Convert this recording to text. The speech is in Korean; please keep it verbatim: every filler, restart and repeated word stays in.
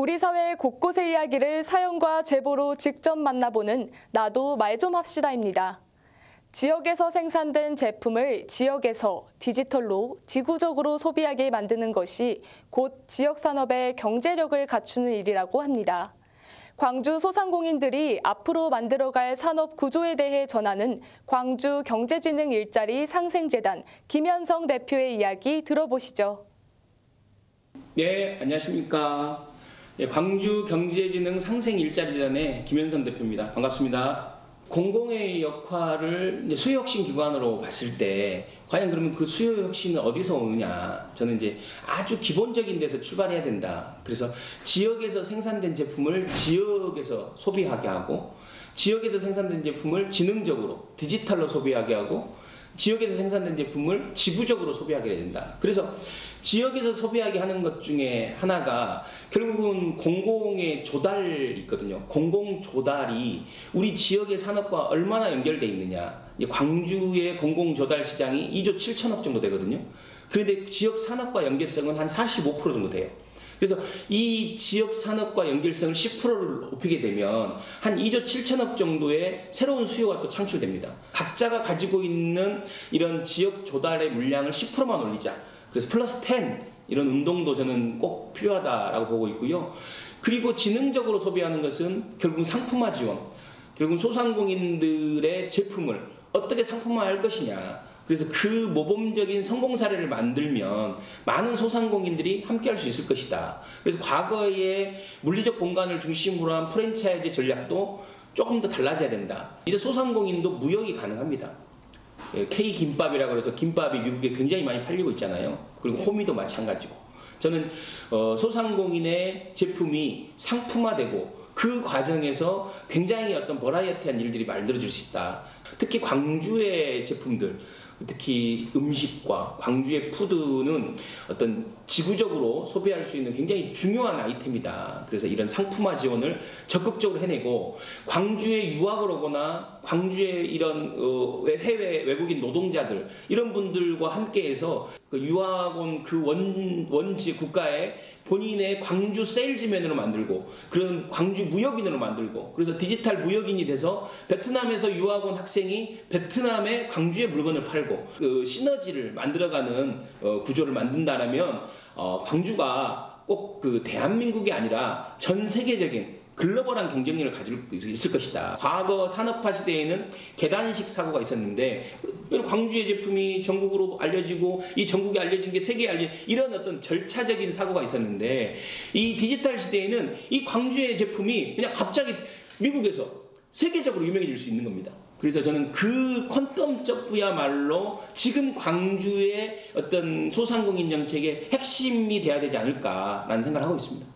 우리 사회 곳곳의 이야기를 사연과 제보로 직접 만나보는 나도 말 좀 합시다입니다. 지역에서 생산된 제품을 지역에서 디지털로 지구적으로 소비하게 만드는 것이 곧 지역산업의 경제력을 갖추는 일이라고 합니다. 광주 소상공인들이 앞으로 만들어갈 산업 구조에 대해 전하는 광주 경제진흥 일자리 상생재단 김현성 대표의 이야기 들어보시죠. 네, 안녕하십니까. 네, 광주 경제진흥 상생일자리재단의 김현성 대표입니다. 반갑습니다. 공공의 역할을 이제 수요혁신 기관으로 봤을 때 과연 그러면 그 수요혁신은 어디서 오느냐? 저는 이제 아주 기본적인 데서 출발해야 된다. 그래서 지역에서 생산된 제품을 지역에서 소비하게 하고, 지역에서 생산된 제품을 지능적으로 디지털로 소비하게 하고, 지역에서 생산된 제품을 지구적으로 소비하게 해야 된다. 그래서 지역에서 소비하게 하는 것 중에 하나가 결국은 공공의 조달이 있거든요. 공공 조달이 우리 지역의 산업과 얼마나 연결되어 있느냐. 광주의 공공 조달 시장이 이조 칠천억 정도 되거든요. 그런데 지역 산업과 연결성은 한 사십오 퍼센트 정도 돼요. 그래서 이 지역 산업과 연결성을 십 퍼센트를 높이게 되면 한 이조 칠천억 정도의 새로운 수요가 또 창출됩니다. 각자가 가지고 있는 이런 지역 조달의 물량을 십 퍼센트만 올리자. 그래서 플러스 텐 이런 운동도 저는 꼭 필요하다라고 보고 있고요. 그리고 지능적으로 소비하는 것은 결국 상품화 지원, 결국 소상공인들의 제품을 어떻게 상품화할 것이냐. 그래서 그 모범적인 성공 사례를 만들면 많은 소상공인들이 함께 할 수 있을 것이다. 그래서 과거의 물리적 공간을 중심으로 한 프랜차이즈 전략도 조금 더 달라져야 된다. 이제 소상공인도 무역이 가능합니다. K김밥이라고 해서 김밥이 미국에 굉장히 많이 팔리고 있잖아요. 그리고 호미도 마찬가지고. 저는 어, 소상공인의 제품이 상품화되고 그 과정에서 굉장히 어떤 버라이어티한 일들이 만들어질 수 있다. 특히 광주의 제품들, 특히 음식과 광주의 푸드는 어떤 지구적으로 소비할 수 있는 굉장히 중요한 아이템이다. 그래서 이런 상품화 지원을 적극적으로 해내고, 광주에 유학을 오거나 광주의 이런 해외 외국인 노동자들 이런 분들과 함께해서 그 유학 온 그 원, 원지 국가에 본인의 광주 세일즈맨으로 만들고, 그런 광주 무역인으로 만들고, 그래서 디지털 무역인이 돼서 베트남에서 유학 온 학생이 베트남에 광주의 물건을 팔고, 그 시너지를 만들어가는 어, 구조를 만든다라면 어, 광주가 꼭 그 대한민국이 아니라 전 세계적인 글로벌한 경쟁력을 가질 수 있을 것이다. 과거 산업화 시대에는 계단식 사고가 있었는데 광주의 제품이 전국으로 알려지고, 이 전국에 알려진 게 세계에 알려진 이런 어떤 절차적인 사고가 있었는데, 이 디지털 시대에는 이 광주의 제품이 그냥 갑자기 미국에서 세계적으로 유명해질 수 있는 겁니다. 그래서 저는 그 퀀텀 점프야말로 지금 광주의 어떤 소상공인 정책의 핵심이 돼야 되지 않을까라는 생각을 하고 있습니다.